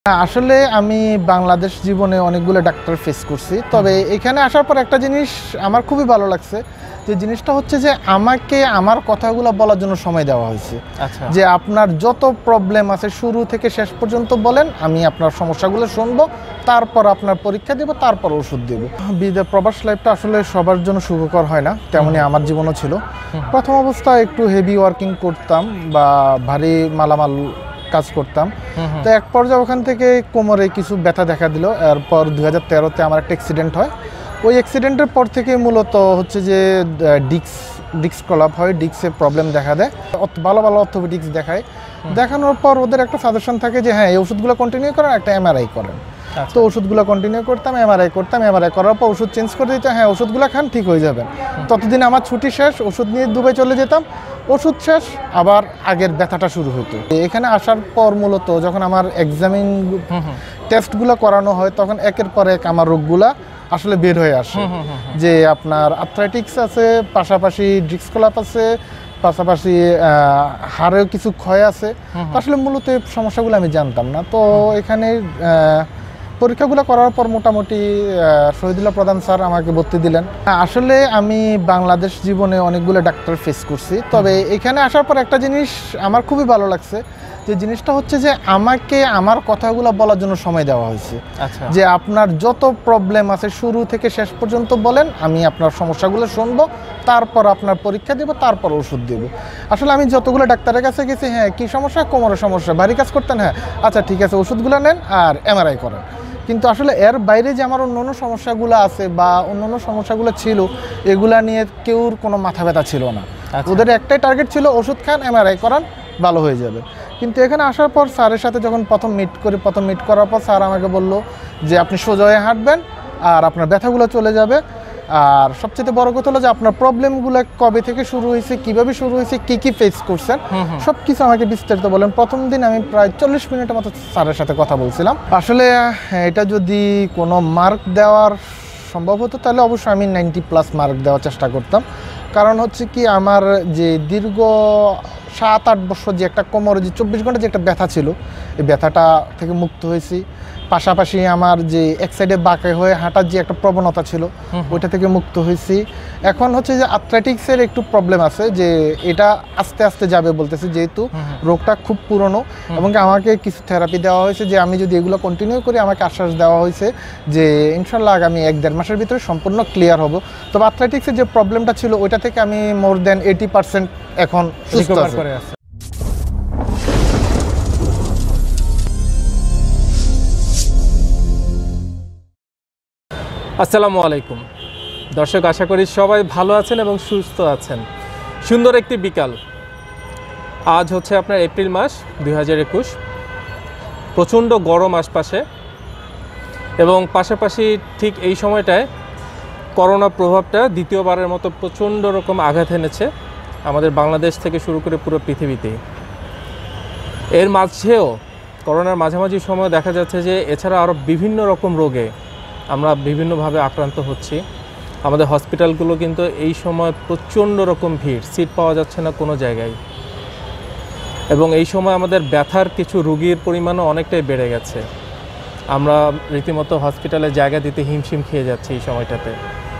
আসলে আমি বাংলাদেশ জীবনে অনেকগুলো ডাক্তার ফেস করছি, তবে এখানে আসার পর একটা জিনিস আমার খুবই ভালো লাগছে। যে জিনিসটা হচ্ছে যে আমাকে আমার কথাগুলো বলার জন্য সময় দেওয়া হয়েছে। আচ্ছা। যে আপনার যত প্রবলেম আছে শুরু থেকে শেষ পর্যন্ত বলেন, আমি আপনার সমস্যাগুলো শুনবো, তারপর আপনার পরীক্ষা দেব, তারপর ওষুধ দেব। বিদেশ প্রবাস লাইফটা আসলে সবার জন্য সুখকর হয় না, তেমনই আমার জীবনও ছিল। প্রথম অবস্থায় একটু হেভি ওয়ার্কিং করতাম বা ভারী মালামাল কাজ করতাম। তো এক পর্যায়ে ওখান থেকে কোমরে কিছু ব্যথা দেখা দিল। এরপর 2013-তে আমার একটা অ্যাক্সিডেন্ট হয়। ওই অ্যাক্সিডেন্টের পর থেকে মূলত হচ্ছে যে ডিস্ক কলাপ হয়, ডিস্কের প্রবলেম দেখা দেয়। ভালো ভালো অর্থোপেডিক্স দেখায়। দেখানোর পর ওদের একটা সাজেশন থাকে যে হ্যাঁ, এই ওষুধগুলো কন্টিনিউ করেন, একটা এমআরআই করেন। তো ওষুধগুলো কন্টিনিউ করতাম, এমআরআই করতাম, এমআরআই করার পর ওষুধ চেঞ্জ করে দিতে, হ্যাঁ ওষুধগুলো খান, ঠিক হয়ে যাবেন। ততদিন আমার ছুটি শেষ, ওষুধ নিয়ে দুবাই চলে যেতাম, ওষুধ শেষ, আবার আগের ব্যথাটা শুরু হতো। এখানে আসার পর মূলত যখন আমার এক্সামিন টেস্টগুলো করানো হয়, তখন একের পর এক আমার রোগগুলা আসলে বের হয়ে আসে। যে আপনার আর্থ্রাইটিক্স আছে, পাশাপাশি ডিস্ক কলাপ আছে, পাশাপাশি হাড়েও কিছু ক্ষয় আছে। আসলে মূলত এই সমস্যাগুলো আমি জানতাম না। তো এখানে পরীক্ষাগুলো করার পর মোটামুটি শহীদুল্লাহ প্রধান স্যার আমাকে ভর্তি দিলেন। আসলে আমি বাংলাদেশ জীবনে অনেকগুলো ডাক্তার ফেস করছি, তবে এখানে আসার পর একটা জিনিস আমার খুবই ভালো লাগছে। যে জিনিসটা হচ্ছে যে আমাকে আমার কথাগুলো বলার জন্য সময় দেওয়া হয়েছে। আচ্ছা। যে আপনার যত প্রবলেম আছে শুরু থেকে শেষ পর্যন্ত বলেন, আমি আপনার সমস্যাগুলো শুনবো, তারপর আপনার পরীক্ষা দেব, তারপর ওষুধ দেব। আসলে আমি যতগুলো ডাক্তারের কাছে গেছি, হ্যাঁ কী সমস্যা, কোমরের সমস্যা, ভারী কাজ করতেন, হ্যাঁ আচ্ছা ঠিক আছে, ওষুধগুলো নেন আর এমআরআই করেন। কিন্তু আসলে এর বাইরে যে আমার অন্য অন্য সমস্যাগুলো আছে বা অন্য অন্য সমস্যাগুলো ছিল, এগুলা নিয়ে কেউর কোনো মাথা ব্যথা ছিল না। ওদের একটাই টার্গেট ছিল, ওষুধ খান, এমআরআই করান, ভালো হয়ে যাবে। কিন্তু এখানে আসার পর স্যারের সাথে যখন প্রথম মিট করার পর স্যার আমাকে বলল যে আপনি সোজা হয়ে হাঁটবেন আর আপনার ব্যথাগুলো চলে যাবে। আর সবচেয়ে বড় কথা হলো যে আপনার প্রবলেমগুলো কবে থেকে শুরু হয়েছে, কিভাবে শুরু হয়েছে, কি কি ফেস করছেন, সব কিছু আমাকে বিস্তারিত বলেন। প্রথম দিন আমি প্রায় 40 মিনিটের মতো স্যারের সাথে কথা বলছিলাম। আসলে এটা যদি কোনো মার্ক দেওয়ার সম্ভব হতো, তাহলে অবশ্যই আমি 90+ মার্ক দেওয়ার চেষ্টা করতাম। কারণ হচ্ছে কি, আমার যে দীর্ঘ 7-8 বছর যে একটা কোমরে যে 24 ঘন্টা যে একটা ব্যথা ছিল, এই ব্যথাটা থেকে মুক্ত হয়েছি। পাশাপাশি আমার যে এক সাইডে বাঁকে হয়ে হাঁটার যে একটা প্রবণতা ছিল, ওইটা থেকে মুক্ত হয়েছি। এখন হচ্ছে যে আর্থ্রাইটিক্সের একটু প্রবলেম আছে, যে এটা আস্তে আস্তে যাবে বলতেছে, যেহেতু রোগটা খুব পুরনো। এবং আমাকে কিছু থেরাপি দেওয়া হয়েছে, যে আমি যদি এগুলো কন্টিনিউ করি, আমাকে আশ্বাস দেওয়া হয়েছে যে ইনশাল্লাহ আগামী 1-1.5 মাসের ভিতরে সম্পূর্ণ ক্লিয়ার হব। তবে আর্থ্রাইটিক্সের যে প্রবলেমটা ছিল, ওইটা থেকে আমি মোর দেন 80% এখন সুস্থ আছি। আসসালামু আলাইকুম দর্শক, আশা করি সবাই ভালো আছেন এবং সুস্থ আছেন। সুন্দর একটি বিকাল। আজ হচ্ছে আপনার এপ্রিল মাস 2021। প্রচণ্ড গরম আশপাশে, এবং পাশাপাশি ঠিক এই সময়টায় করোনা প্রভাবটা দ্বিতীয়বারের মতো প্রচণ্ড রকম আঘাত এনেছে আমাদের বাংলাদেশ থেকে শুরু করে পুরো পৃথিবীতেই। এর মাঝেও করোনার মাঝামাঝি সময় দেখা যাচ্ছে যে এছাড়া আরও বিভিন্ন রকম রোগে আমরা বিভিন্নভাবে আক্রান্ত হচ্ছি। আমাদের হসপিটালগুলো কিন্তু এই সময় প্রচণ্ড রকম ভিড়, সিট পাওয়া যাচ্ছে না কোনো জায়গায়। এবং এই সময় আমাদের ব্যথার কিছু রোগীর পরিমাণও অনেকটাই বেড়ে গেছে। আমরা রীতিমতো হসপিটালে জায়গা দিতে হিমশিম খেয়ে যাচ্ছি এই সময়টাতে।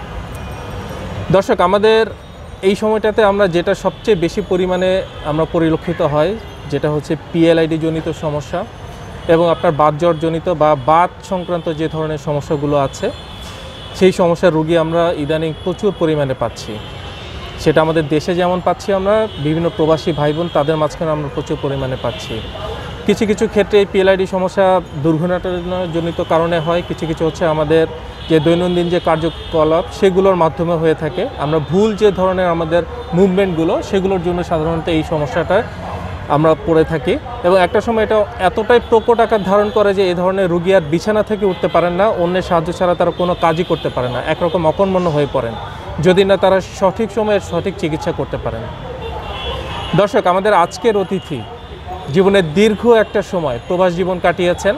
দর্শক, আমাদের এই সময়টাতে আমরা যেটা সবচেয়ে বেশি পরিমাণে আমরা পরিলক্ষিত হয়, যেটা হচ্ছে পিএলআইডি জনিত সমস্যা এবং আপনার বাতজ্বর জনিত বা বাত সংক্রান্ত যে ধরনের সমস্যাগুলো আছে, সেই সমস্যার রোগী আমরা ইদানিং প্রচুর পরিমাণে পাচ্ছি। সেটা আমাদের দেশে যেমন পাচ্ছি, আমরা বিভিন্ন প্রবাসী ভাই বোন তাদের মাঝখানে আমরা প্রচুর পরিমাণে পাচ্ছি। কিছু কিছু ক্ষেত্রে এই পিএলআইডি সমস্যা দুর্ঘটনাজনিত কারণে হয়, কিছু কিছু হচ্ছে আমাদের যে দৈনন্দিন যে কার্যকলাপ সেগুলোর মাধ্যমে হয়ে থাকে। আমরা ভুল যে ধরনের আমাদের মুভমেন্টগুলো, সেগুলোর জন্য সাধারণত এই সমস্যাটা আমরা পড়ে থাকি। এবং একটা সময় এটা এতটাই প্রকট আকার ধারণ করে যে এই ধরনের রোগী আর বিছানা থেকে উঠতে পারেন না, অন্যের সাহায্য ছাড়া তারা কোনো কাজই করতে পারে না, একরকম অকর্মণ্য হয়ে পড়েন যদি না তারা সঠিক সময়ে সঠিক চিকিৎসা করতে পারেন। দর্শক, আমাদের আজকের অতিথি জীবনের দীর্ঘ একটা সময় প্রবাস জীবন কাটিয়েছেন।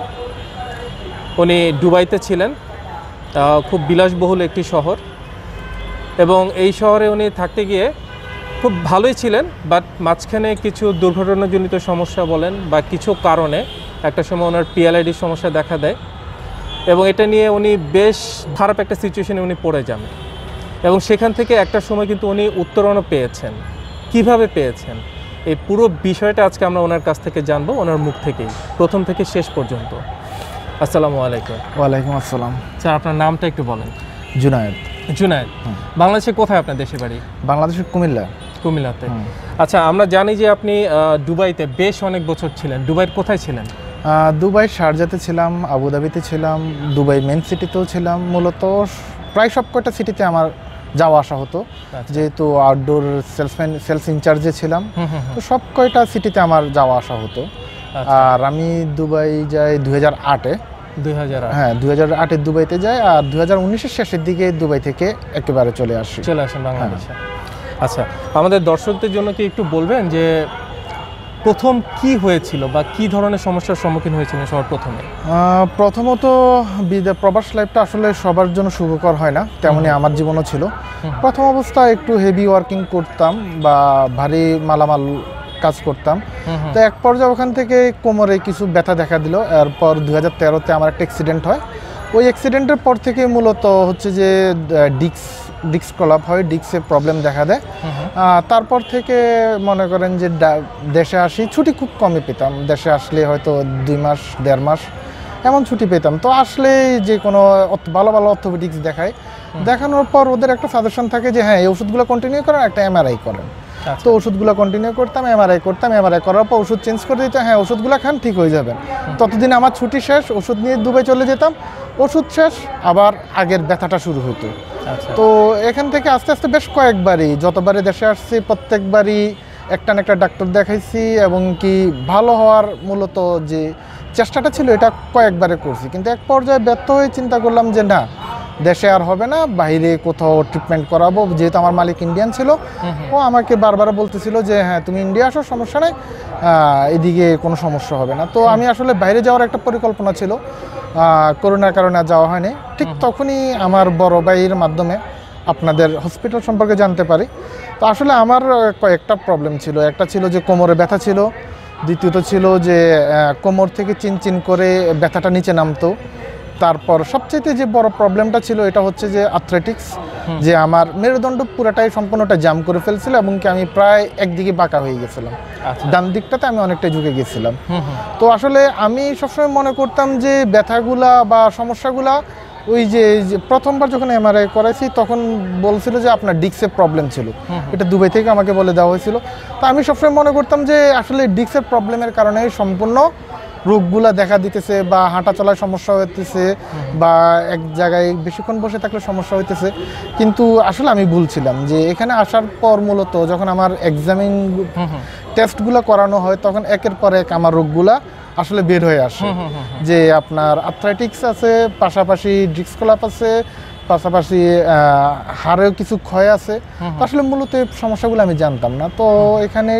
উনি দুবাইতে ছিলেন, খুব বিলাসবহুল একটি শহর, এবং এই শহরে উনি থাকতে গিয়ে খুব ভালোই ছিলেন, বাট মাঝখানে কিছু দুর্ঘটনাজনিত সমস্যা বলেন বা কিছু কারণে একটা সময় ওনার পিএলআইডির সমস্যা দেখা দেয় এবং এটা নিয়ে উনি বেশ খারাপ একটা সিচুয়েশনে উনি পড়ে যান এবং সেখান থেকে একটা সময় কিন্তু উনি উত্তরণও পেয়েছেন। কিভাবে পেয়েছেন এই পুরো বিষয়টা আজকে আমরা ওনার কাছ থেকে জানবো, ওনার মুখ থেকেই, প্রথম থেকে শেষ পর্যন্ত। আসসালামু আলাইকুম। ওয়ালাইকুম আসসালাম। স্যার আপনার নামটা একটু বলেন। জুনায়েদ। জুনায়েদ, বাংলাদেশে কোথায় আপনার দেশের বাড়ি? বাংলাদেশের কুমিল্লা। কুমিল্লাতে। আচ্ছা, আমরা জানি যে আপনি দুবাইতে বেশ অনেক বছর ছিলেন। দুবাইয়ের কোথায় ছিলেন? দুবাই শারজাতে ছিলাম, আবুধাবিতে ছিলাম, দুবাই মেন সিটিতেও ছিলাম। মূলত প্রায় সব কয়টা সিটিতে আমার যাওয়া আসা হতো, যেহেতু আউটডোর সেলস ইনচার্জে ছিলাম, তো সব কয়টা সিটিতে আমার যাওয়া আসা হতো। আর আমি দুবাই যাই 2008-এ। 2008? হ্যাঁ, 2008-এ দুবাইতে যাই, আর 2019-এর শেষের দিকে দুবাই থেকে একেবারে চলে আসেন বাংলাদেশে। আচ্ছা, আমাদের দর্শকদের জন্য কি একটু বলবেন যে প্রথম কি হয়েছিল বা কি ধরনের সমস্যার সম্মুখীন হয়েছিলেন সবার প্রথমে? প্রথমত প্রবাস লাইফটা আসলে সবার জন্য সুখকর হয় না, তেমনি আমার জীবনও ছিল। প্রথম অবস্থায় একটু হেভি ওয়ার্কিং করতাম বা ভারী মালামাল কাজ করতাম, তো এক পর্যায়ে ওখান থেকে কোমরে কিছু ব্যথা দেখা দিল। এরপর 2013-তে আমার একটা অ্যাক্সিডেন্ট হয়। ওই অ্যাক্সিডেন্টের পর থেকে মূলত হচ্ছে যে ডিস্ক কলাপ হয়, ডিস্কে প্রবলেম দেখা দেয়। তারপর থেকে মনে করেন যে দেশে আসি, ছুটি খুব কমই পেতাম। দেশে আসলে হয়তো 2 মাস 1.5 মাস এমন ছুটি পেতাম। তো আসলে যে কোনো ভালো ভালো অর্থোপেডিক্স দেখায়, দেখানোর পর ওদের একটা সাজেশন থাকে যে হ্যাঁ, এই ওষুধগুলো কন্টিনিউ করেন, একটা এমআরআই করেন। তো ওষুধগুলো কন্টিনিউ করতাম, এমআরআই করার পর ওষুধ চেঞ্জ করে দিতে, হ্যাঁ ওষুধগুলো খান, ঠিক হয়ে যাবেন। ততদিন আমার ছুটি শেষ, ওষুধ নিয়ে দুবাই চলে যেতাম, ওষুধ শেষ, আবার আগের ব্যথাটা শুরু হতো। তো এখান থেকে আস্তে আস্তে বেশ কয়েকবারই, যতবারই দেশে আসছি প্রত্যেকবারই একটা না একটা ডাক্তার দেখাইছি, এবং কি ভালো হওয়ার মূলত যে চেষ্টাটা ছিল এটা কয়েকবারে করছি। কিন্তু এক পর্যায়ে ব্যর্থ হয়ে চিন্তা করলাম যে না, দেশে আর হবে না, বাইরে কোথাও ট্রিটমেন্ট করাবো। যেহেতু আমার মালিক ইন্ডিয়ান ছিল, ও আমাকে বারবার বলতেছিল যে হ্যাঁ তুমি ইন্ডিয়া আসো, সমস্যা নেই, এদিকে কোনো সমস্যা হবে না। তো আমি আসলে বাইরে যাওয়ার একটা পরিকল্পনা ছিল, করোনার কারণে আর যাওয়া হয়নি। ঠিক তখনই আমার বড় ভাইয়ের মাধ্যমে আপনাদের হসপিটাল সম্পর্কে জানতে পারি। তো আসলে আমার কয়েকটা প্রবলেম ছিল। একটা ছিল যে কোমরে ব্যথা ছিল, দ্বিতীয়ত ছিল যে কোমর থেকে চিনচিন করে ব্যথাটা নিচে নামতো। তারপর সবচেয়ে যে বড় প্রবলেমটা ছিল এটা হচ্ছে যে আর্থ্রাইটিস, যে আমার মেরুদণ্ড পুরোটাই সম্পূর্ণটা জাম করে ফেলছিল, এবং কি আমি প্রায় একদিকে বাঁকা হয়ে গেছিলাম। ডান দিকটাতে আমি অনেকটা ঝুঁকে গেছিলাম। তো আসলে আমি সবসময় মনে করতাম যে ব্যথাগুলা বা সমস্যাগুলা ওই যে প্রথমবার যখন এমআরআই করাইছি তখন বলছিল যে আপনার ডিস্কের প্রবলেম ছিল, এটা দুবাই থেকে আমাকে বলে দেওয়া হয়েছিল। তো আমি সবসময় মনে করতাম যে আসলে ডিস্কের প্রবলেমের কারণে সম্পূর্ণ রোগগুলা দেখা দিতেছে, বা হাঁটা চলায় সমস্যা হইতেছে, বা এক জায়গায় বেশিক্ষণ বসে থাকলে সমস্যা হইতেছে। কিন্তু আসলে আমি ভুলছিলাম, যে এখানে আসার পর মূলত যখন আমার এক্সামিন টেস্টগুলো করানো হয় তখন একের পর এক আমার রোগগুলা আসলে বের হয়ে আসে, যে আপনার আর্থ্রাইটিস আছে, পাশাপাশি ডিস্ক কলাপ আছে, পাশাপাশি হাড়েও কিছু ক্ষয় আছে। আসলে মূলত এই সমস্যাগুলো আমি জানতাম না। তো এখানে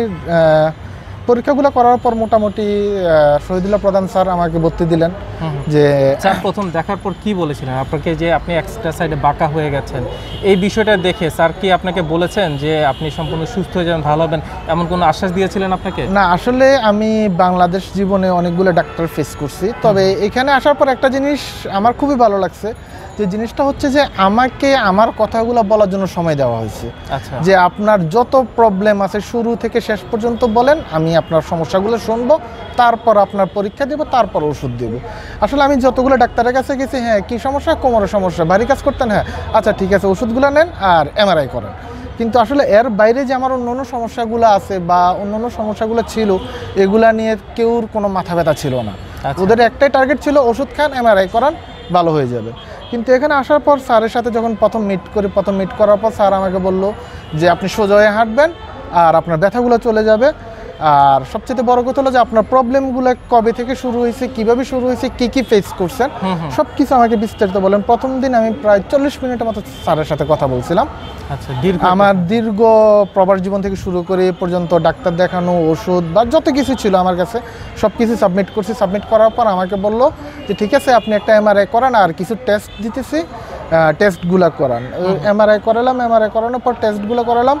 পরীক্ষাগুলো করার পর মোটামুটি শহীদুল্লাহ প্রধান স্যার আমাকে ভর্তি দিলেন। যে স্যার প্রথম দেখার পর কি বলেছিলেন আপনাকে, যে আপনি এক্সট্রা সাইডে বাঁকা হয়ে গেছেন, এই বিষয়টা দেখে স্যার কি আপনাকে বলেছেন যে আপনি সম্পূর্ণ সুস্থ হয়ে যাবেন, ভালো হবেন, এমন কোনো আশ্বাস দিয়েছিলেন আপনাকে? না, আসলে আমি বাংলাদেশ জীবনে অনেকগুলো ডাক্তার ফেস করছি, তবে এখানে আসার পর একটা জিনিস আমার খুবই ভালো লাগছে, যে জিনিসটা হচ্ছে যে আমাকে আমার কথাগুলো বলার জন্য সময় দেওয়া হয়েছে। যে আপনার যত প্রবলেম আছে শুরু থেকে শেষ পর্যন্ত বলেন, আমি আপনার সমস্যাগুলো শুনবো, তারপর আপনার পরীক্ষা দেবো, তারপর ওষুধ দেবো। আসলে আমি যতগুলো ডাক্তারের কাছে গেছি, হ্যাঁ কী সমস্যা, কোমরের সমস্যা, ভারী কাজ করতেন, হ্যাঁ আচ্ছা ঠিক আছে ওষুধগুলো নেন আর এমআরআই করেন। কিন্তু আসলে এর বাইরে যে আমার অন্য সমস্যাগুলো আছে বা অন্য সমস্যাগুলো ছিল, এগুলা নিয়ে কেউর কোনো মাথা ব্যথা ছিল না। ওদের একটাই টার্গেট ছিল, ওষুধ খান, এমআরআই করান, ভালো হয়ে যাবে। কিন্তু এখানে আসার পর স্যারের সাথে যখন প্রথম মিট করার পর স্যার আমাকে বললো যে আপনি সোজা হয়ে হাঁটবেন আর আপনার ব্যথাগুলো চলে যাবে। আর সবচেয়ে বড় কথা হলো যে আপনার প্রবলেমগুলো কবে থেকে শুরু হয়েছে, কিভাবে শুরু হয়েছে, কি কি ফেস করছেন, সব কিছু আমাকে বিস্তারিত বলেন। প্রথম দিন আমি প্রায় 40 মিনিটের মতো স্যারের সাথে কথা বলছিলাম। আচ্ছা, আমার দীর্ঘ প্রবাস জীবন থেকে শুরু করে এ পর্যন্ত ডাক্তার দেখানো, ওষুধ বা যত কিছু ছিল আমার কাছে সব কিছু সাবমিট করছি। সাবমিট করার পর আমাকে বললো যে ঠিক আছে আপনি একটা এমআরআই করান, আর কিছু টেস্ট দিতেছি, টেস্টগুলো করান। এমআরআই করালাম, এমআরআই করানোর পর টেস্টগুলো করালাম।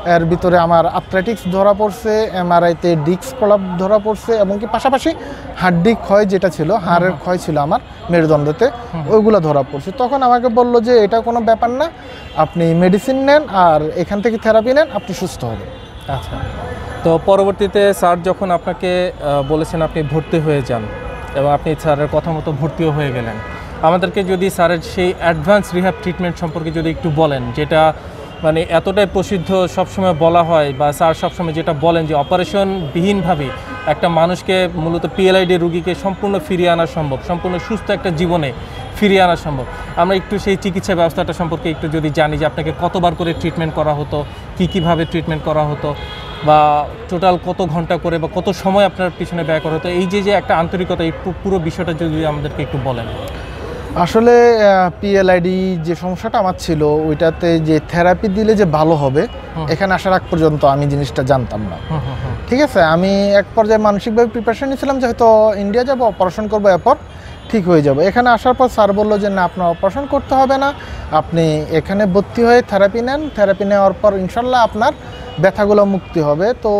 এর ভিতরে আমার আথলেটিক্স ধরা পড়ছে, এমআরআইতে ডিস্ক প্রলাপ ধরা পড়ছে, এবং কি পাশাপাশি হাড্ডি ক্ষয় যেটা ছিল, হাড়ের ক্ষয় ছিল আমার মেরুদণ্ডতে, ওইগুলো ধরা পড়ছে। তখন আমাকে বললো যে এটা কোনো ব্যাপার না, আপনি মেডিসিন নেন আর এখান থেকে থেরাপি নেন, আপনি সুস্থ হবেন। আচ্ছা, তো পরবর্তীতে স্যার যখন আপনাকে বলেছেন আপনি ভর্তি হয়ে যান এবং আপনি স্যারের কথা মতো ভর্তিও হয়ে গেলেন, আমাদেরকে যদি স্যারের সেই অ্যাডভান্স রিহ্যাব ট্রিটমেন্ট সম্পর্কে যদি একটু বলেন, যেটা মানে এতটাই প্রসিদ্ধ সবসময় বলা হয়, বা স্যার সবসময় যেটা বলেন যে অপারেশনবিহীনভাবে একটা মানুষকে মূলত পিএলআইডি রুগীকে সম্পূর্ণ ফিরিয়ে আনা সম্ভব, সম্পূর্ণ সুস্থ একটা জীবনে ফিরিয়ে আনা সম্ভব। আমরা একটু সেই চিকিৎসা ব্যবস্থাটা সম্পর্কে একটু যদি জানি, যে আপনাকে কতবার করে ট্রিটমেন্ট করা হতো, কীভাবে ট্রিটমেন্ট করা হতো, বা টোটাল কত ঘন্টা করে বা কত সময় আপনার পিছনে ব্যয় করা হতো, এই যে একটা আন্তরিকতা, এই পুরো বিষয়টা যদি আমাদেরকে একটু বলেন। আসলে পিএলআইডি যে সমস্যাটা আমার ছিল, ওইটাতে যে থেরাপি দিলে যে ভালো হবে, এখানে আসার আগ পর্যন্ত আমি জিনিসটা জানতাম না। ঠিক আছে, আমি এক পর্যায়ে মানসিকভাবে প্রিপারেশন নিয়েছিলাম যে হয়তো ইন্ডিয়া যাব, অপারেশন করবো, এরপর ঠিক হয়ে যাবে। এখানে আসার পর স্যার বললো যে না, আপনার অপারেশন করতে হবে না, আপনি এখানে ভর্তি হয়ে থেরাপি নেন, থেরাপি নেওয়ার পর ইনশাল্লাহ আপনার ব্যথাগুলো মুক্তি হবে। তো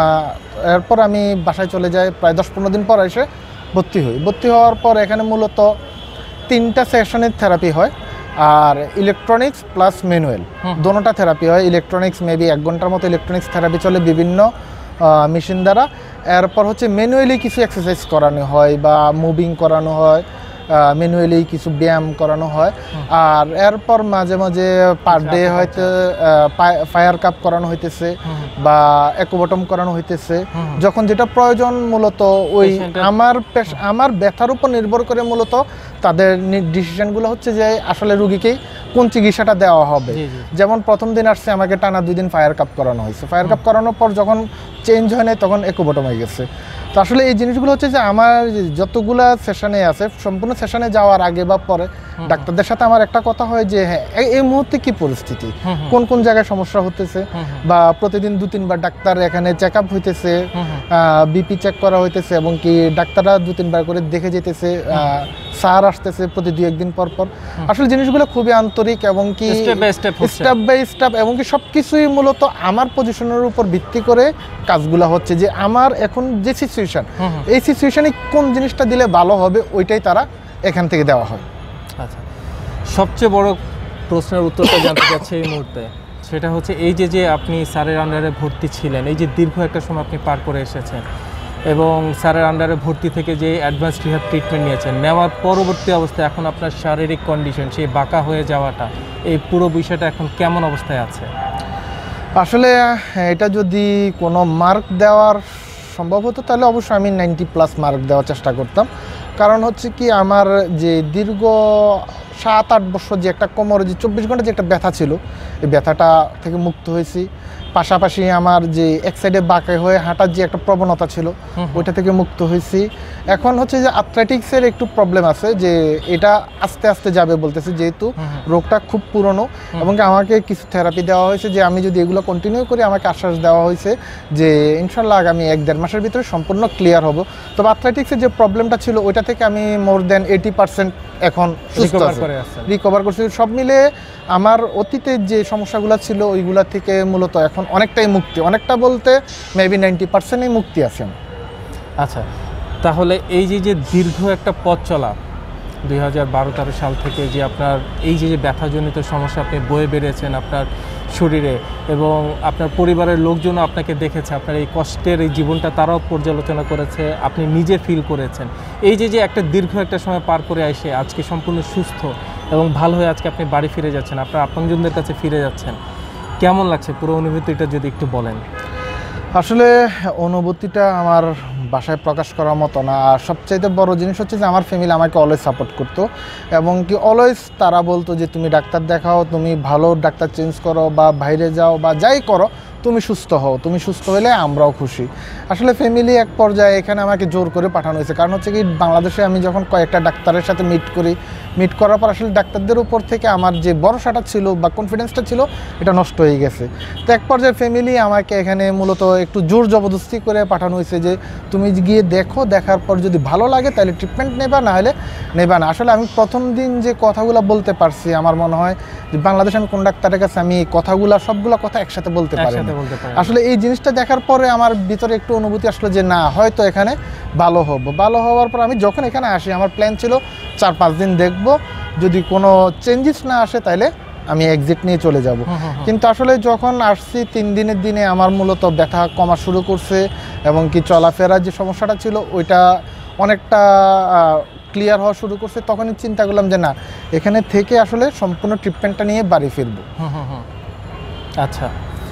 এরপর আমি বাসায় চলে যাই, প্রায় 10-15 দিন পর এসে ভর্তি হই। ভর্তি হওয়ার পর এখানে মূলত 3টা সেশনের থেরাপি হয়, আর ইলেকট্রনিক্স প্লাস ম্যানুয়াল দোনোটা থেরাপি হয়। ইলেকট্রনিক্স মেবি 1 ঘন্টার মতো ইলেকট্রনিক্স থেরাপি চলে বিভিন্ন মেশিন দ্বারা। এরপর হচ্ছে ম্যানুয়ালি কিছু এক্সারসাইজ করানো হয় বা মুভিং করানো হয়, ম্যানুয়ালি কিছু ব্যায়াম করানো হয়। আর এরপর মাঝে মাঝে পার ডে হয়তো ফায়ার কাপ করানো হইতেছে বা একোবটম করানো হইতেছে, যখন যেটা প্রয়োজন। মূলত ওই আমার ব্যথার উপর নির্ভর করে মূলত তাদের ডিসিশনগুলো হচ্ছে যে আসলে রুগীকে কোন চিকিৎসাটা দেওয়া হবে। যেমন প্রথম দিন আসছে, আমাকে টানা 2 দিন ফায়ার কাপ করানো হয়েছে। ফায়ার কাপ করানোর পর যখন চেঞ্জ হয় নাই, তখন একোবটম হয়ে গেছে। তো আসলে এই জিনিসগুলো হচ্ছে যে আমার যতগুলা সেশনে আছে, সম্পূর্ণ সেশনে যাওয়ার আগে বা পরে ডাক্তারদের সাথে আমার একটা কথা হয় যে হ্যাঁ, এই মুহূর্তে কি পরিস্থিতি, কোন কোন জায়গায় সমস্যা হতেছে, বা প্রতিদিন 2-3 বার ডাক্তার এখানে চেক আপ হইতেছে, বিপি চেক করা হইতেছে, এবং কি ডাক্তাররা 2-3 বার করে দেখে যেতেছে, স্যার আসতেছে প্রতি 2-1 দিন পর পর। আসলে জিনিসগুলো খুবই আন্তরিক, এবং কি স্টেপ বাই স্টেপ, এবং কি সবকিছুই মূলত আমার পজিশনের উপর ভিত্তি করে কাজগুলো হচ্ছে, যে আমার এখন যে সিচুয়েশন, এই সিচুয়েশনে কোন জিনিসটা দিলে ভালো হবে, ওইটাই তারা এখান থেকে দেওয়া হয়। আচ্ছা, সবচেয়ে বড় প্রশ্নের উত্তরটা জানতে চাচ্ছি এই মুহূর্তে, সেটা হচ্ছে এই যে আপনি স্যারের আন্ডারে ভর্তি ছিলেন, এই যে দীর্ঘ একটা সময় আপনি পার করে এসেছেন, এবং স্যারের আন্ডারে ভর্তি থেকে যে অ্যাডভান্স রিহ্যাব ট্রিটমেন্ট নিয়েছেন, নেওয়ার পরবর্তী অবস্থায় এখন আপনার শারীরিক কন্ডিশন, সেই বাঁকা হয়ে যাওয়াটা, এই পুরো বিষয়টা এখন কেমন অবস্থায় আছে? আসলে এটা যদি কোনো মার্ক দেওয়ার সম্ভব হতো, তাহলে অবশ্যই আমি 90+ মার্ক দেওয়ার চেষ্টা করতাম। কারণ হচ্ছে কি, আমার যে দীর্ঘ 7-8 বছর যে একটা কোমরে যে 24 ঘন্টা যে একটা ব্যথা ছিল, এই ব্যথাটা থেকে মুক্ত হয়েছি। পাশাপাশি আমার যে এক সাইডে বাঁকা হয়ে হাঁটার যে একটা প্রবণতা ছিল, ওইটা থেকে মুক্ত হয়েছি। এখন হচ্ছে যে আথলেটিক্সের একটু প্রবলেম আছে, যে এটা আস্তে আস্তে যাবে বলতেছে, যেহেতু রোগটা খুব পুরনো, এবং আমাকে কিছু থেরাপি দেওয়া হয়েছে, যে আমি যদি এগুলো কন্টিনিউ করি, আমাকে আশ্বাস দেওয়া হয়েছে যে ইনশাল্লাহ আগামী 1-1.5 মাসের ভিতরে সম্পূর্ণ ক্লিয়ার হব। তবে আথলেটিক্সের যে প্রবলেমটা ছিল, ওইটা থেকে আমি মোর দেন 80% এখন রিকভার করছি। সব মিলে আমার অতীতের যে সমস্যাগুলো ছিল, ওইগুলা থেকে মূলত এখন অনেকটাই মুক্তি, অনেকটা বলতে মেবি 90%ই মুক্তি আছে। আচ্ছা, তাহলে এই যে দীর্ঘ একটা পথ চলা, 2012-13 সাল থেকে যে আপনার এই যে ব্যথাজনিত সমস্যা আপনি বয়ে বেরিয়েছেন আপনার শরীরে, এবং আপনার পরিবারের লোকজনও আপনাকে দেখেছে, আপনার এই কষ্টের এই জীবনটা তারাও পর্যালোচনা করেছে, আপনি নিজে ফিল করেছেন। এই যে একটা দীর্ঘ একটা সময় পার করে এসে আজকে সম্পূর্ণ সুস্থ এবং ভালো হয়ে আজকে আপনি বাড়ি ফিরে যাচ্ছেন, আপনার আপনজনদের কাছে ফিরে যাচ্ছেন, কেমন লাগছে পুরো অনুভূতিটা যদি একটু বলেন? আসলে অনুভূতিটা আমার বাসায় প্রকাশ করার মতো না। আর সবচাইতে বড় জিনিস হচ্ছে যে আমার ফ্যামিলি আমাকে অলওয়েজ সাপোর্ট করতো, এবং কি অলওয়েজ তারা বলতো যে তুমি ডাক্তার দেখাও, তুমি ভালো ডাক্তার চেঞ্জ করো, বা বাইরে যাও, বা যাই করো, তুমি সুস্থ হও, তুমি সুস্থ হলে আমরাও খুশি। আসলে ফ্যামিলি এক পর্যায়ে এখানে আমাকে জোর করে পাঠানো হয়েছে। কারণ হচ্ছে কি, বাংলাদেশে আমি যখন কয়েকটা ডাক্তারের সাথে মিট করি, মিট করার পর আসলে ডাক্তারদের উপর থেকে আমার যে ভরসাটা ছিল বা কনফিডেন্সটা ছিল এটা নষ্ট হয়ে গেছে। তো এক পর্যায়ে ফ্যামিলি আমাকে এখানে মূলত একটু জোর জবরদস্তি করে পাঠানো হয়েছে যে তুমি গিয়ে দেখো, দেখার পর যদি ভালো লাগে তাহলে ট্রিটমেন্ট নেবা, না হলে নেবা না। আসলে আমি প্রথম দিন যে কথাগুলো বলতে পারছি, আমার মনে হয় যে বাংলাদেশে আমি কোন ডাক্তারের কাছে আমি সবগুলো কথা একসাথে বলতে পারি না। আসলে এই জিনিসটা দেখার পরে আমার ভিতরে একটু অনুভূতি আসলো যে না, হয়তো এখানে ভালো হওয়ার পর আমি যখন এখানে আসি আমার প্ল্যান ছিল 4-5 দিন দেখব, যদি কোনো চেঞ্জেস না আসে তাহলে আমি এক্সিট নিয়ে চলে যাব। কিন্তু আসলে যখন আসছি 3 দিনের দিনে আমার মূলত ব্যথা কমা শুরু করছে এবং কি চলাফেরার যে সমস্যাটা ছিল ওইটা অনেকটা ক্লিয়ার হওয়া শুরু করছে। তখনই চিন্তা করলাম যে না, এখানে থেকে আসলে সম্পূর্ণ ট্রিটমেন্টটা নিয়ে বাড়ি ফিরবো। আচ্ছা,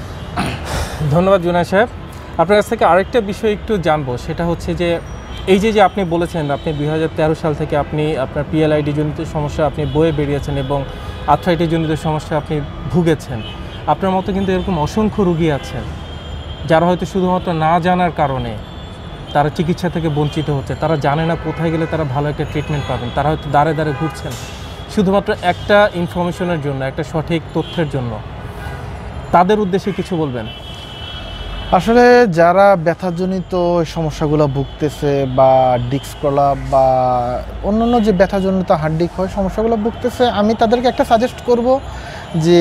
ধন্যবাদ জুনায়েদ সাহেব। আপনার কাছ থেকে আরেকটা বিষয় একটু জানবো, সেটা হচ্ছে যে এই যে আপনি বলেছেন আপনি 2013 সাল থেকে আপনি আপনার PLID জনিত সমস্যা আপনি বয়ে বেরিয়েছেন এবং আর্থ্রাইটিস জনিত সমস্যা আপনি ভুগেছেন। আপনার মতো কিন্তু এরকম অসংখ্য রোগী আছেন যারা হয়তো শুধুমাত্র না জানার কারণে তারা চিকিৎসা থেকে বঞ্চিত হচ্ছে। তারা জানে না কোথায় গেলে তারা ভালো একটা ট্রিটমেন্ট পাবেন। তারা হয়তো দাঁড়ে দাঁড়ে ঘুরছেন শুধুমাত্র একটা ইনফরমেশনের জন্য, একটা সঠিক তথ্যের জন্য। তাদের উদ্দেশ্যে কিছু বলবেন? আসলে যারা ব্যথাজনিত সমস্যাগুলো ভুগতেছে বা ডিস্ক প্রলাপ বা অন্যান্য যে ব্যথাজনিত হার্ডিক হয় সমস্যাগুলো ভুগতেছে, আমি তাদেরকে একটা সাজেস্ট করব যে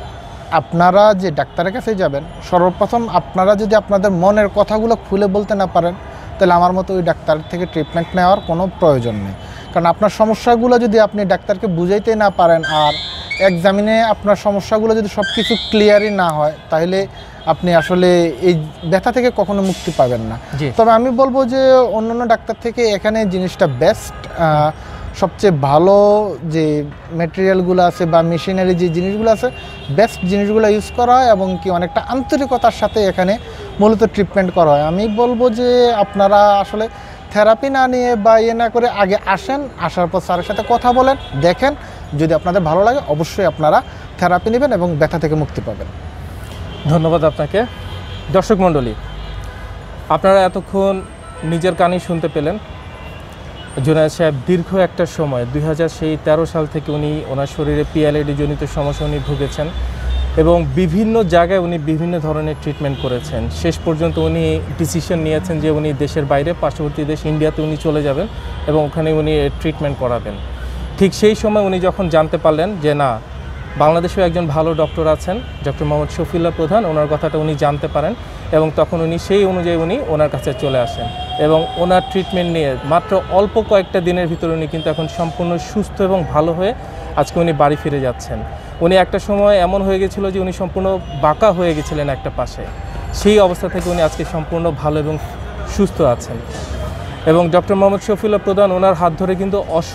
আপনারা যে ডাক্তারের কাছে যাবেন, সর্বপ্রথম আপনারা যদি আপনাদের মনের কথাগুলো খুলে বলতে না পারেন তাহলে আমার মতো ওই ডাক্তার থেকে ট্রিটমেন্ট নেওয়ার কোনো প্রয়োজন নেই। কারণ আপনার সমস্যাগুলো যদি আপনি ডাক্তারকে বুঝাইতে না পারেন আর এক্সামিনে আপনার সমস্যাগুলো যদি সব কিছু ক্লিয়ারই না হয় তাহলে আপনি আসলে এই ব্যথা থেকে কখনো মুক্তি পাবেন না। তবে আমি বলবো যে অন্যান্য ডাক্তার থেকে এখানে জিনিসটা বেস্ট, সবচেয়ে ভালো যে ম্যাটেরিয়ালগুলো আছে বা মেশিনারি যে জিনিসগুলো আছে বেস্ট জিনিসগুলো ইউজ করা হয় এবং কি অনেকটা আন্তরিকতার সাথে এখানে মূলত ট্রিটমেন্ট করা হয়। আমি বলবো যে আপনারা আসলে থেরাপি না নিয়ে বা না করে আগে আসেন, আসার পর স্যারের সাথে কথা বলেন, দেখেন, যদি আপনাদের ভালো লাগে অবশ্যই আপনারা থেরাপি নেবেন এবং ব্যথা থেকে মুক্তি পাবেন। ধন্যবাদ আপনাকে। দর্শক মণ্ডলী, আপনারা এতক্ষণ নিজের কানেই শুনতে পেলেন জুনায়েদ সাহেব দীর্ঘ একটা সময় 2013 সাল থেকে উনি ওনার শরীরে PLID জনিত সমস্যা উনি ভুগেছেন এবং বিভিন্ন জায়গায় উনি বিভিন্ন ধরনের ট্রিটমেন্ট করেছেন। শেষ পর্যন্ত উনি ডিসিশন নিয়েছেন যে উনি দেশের বাইরে পার্শ্ববর্তী দেশ ইন্ডিয়াতে উনি চলে যাবেন এবং ওখানে উনি ট্রিটমেন্ট করাবেন। ঠিক সেই সময় উনি যখন জানতে পারলেন যে না, বাংলাদেশেও একজন ভালো ডক্টর আছেন, ডক্টর মোহাম্মদ শফিউল্লাহ প্রধান, ওনার কথাটা উনি জানতে পারেন এবং তখন উনি সেই অনুযায়ী উনি ওনার কাছে চলে আসেন এবং ওনার ট্রিটমেন্ট নিয়ে মাত্র অল্প কয়েকটা দিনের ভিতরে উনি কিন্তু এখন সম্পূর্ণ সুস্থ এবং ভালো হয়ে আজকে উনি বাড়ি ফিরে যাচ্ছেন। উনি একটা সময় এমন হয়ে গেছিলো যে উনি সম্পূর্ণ বাঁকা হয়ে গেছিলেন একটা পাশে, সেই অবস্থা থেকে উনি আজকে সম্পূর্ণ ভালো এবং সুস্থ আছেন। এবং ডক্টর মোহাম্মদ শফিউল্লাহ প্রধান ওনার হাত ধরে কিন্তু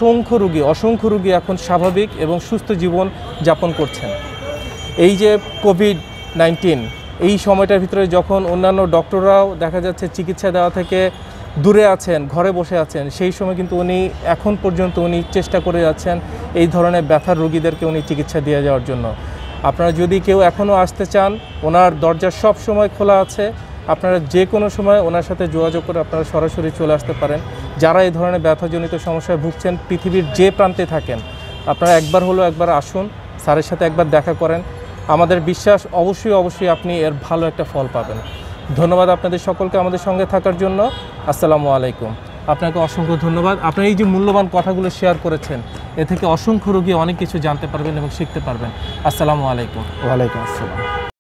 অসংখ্য রুগী এখন স্বাভাবিক এবং সুস্থ জীবন যাপন করছেন। এই যে COVID-19 এই সময়টার ভিতরে যখন অন্যান্য ডক্টররাও দেখা যাচ্ছে চিকিৎসা দেওয়া থেকে দূরে আছেন, ঘরে বসে আছেন, সেই সময় কিন্তু উনি এখন পর্যন্ত উনি চেষ্টা করে যাচ্ছেন এই ধরনের ব্যথার রোগীদেরকে উনি চিকিৎসা দিয়ে যাওয়ার জন্য। আপনারা যদি কেউ এখনও আসতে চান, ওনার দরজা সব সময় খোলা আছে। আপনারা যে কোনো সময় ওনার সাথে যোগাযোগ করে আপনারা সরাসরি চলে আসতে পারেন। যারা এই ধরনের ব্যথাজনিত সমস্যায় ভুগছেন, পৃথিবীর যে প্রান্তে থাকেন, আপনারা একবার আসুন, স্যারের সাথে একবার দেখা করেন। আমাদের বিশ্বাস অবশ্যই আপনি এর ভালো একটা ফল পাবেন। ধন্যবাদ আপনাদের সকলকে আমাদের সঙ্গে থাকার জন্য। আসসালামু আলাইকুম। আপনাকে অসংখ্য ধন্যবাদ। আপনারা এই যে মূল্যবান কথাগুলো শেয়ার করেছেন, এ থেকে অসংখ্য রোগী অনেক কিছু জানতে পারবেন এবং শিখতে পারবেন। আসসালামু আলাইকুম। ওয়ালাইকুম আসসালাম।